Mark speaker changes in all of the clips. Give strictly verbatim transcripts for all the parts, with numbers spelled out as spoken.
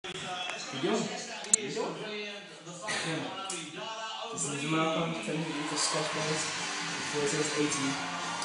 Speaker 1: Video? Video? Yeah. This is a marathon, ten minutes for Scotch Bonnet, before it says eighteen.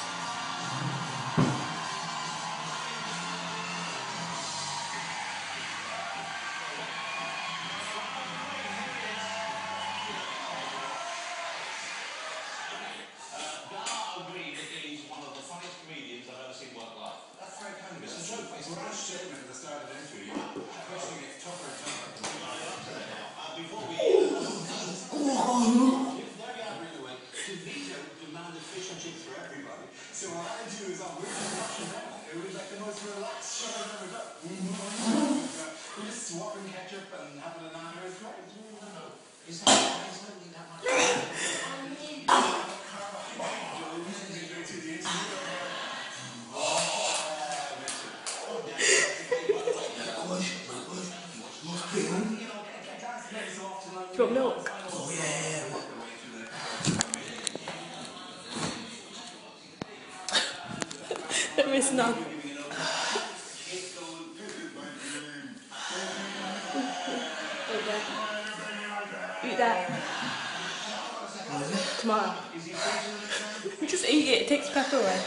Speaker 2: So what I do is I'm really watching that. It was like the most relaxed show I've ever done. We're just swapping ketchup and having a laugh. It's great. It's really wonderful. Is that is that really that much?
Speaker 1: Do you want milk?
Speaker 2: Oh yeah.
Speaker 1: There is none. Eat that. Tomorrow. You just eat it, it takes pepper away.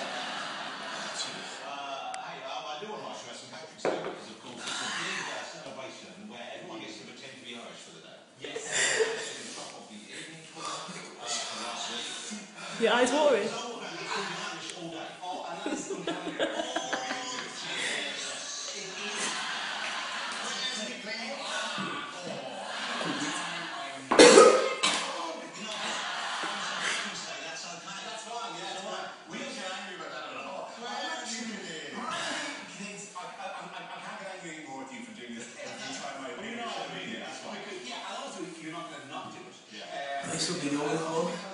Speaker 1: Your eyes watering?
Speaker 2: This will be the only one.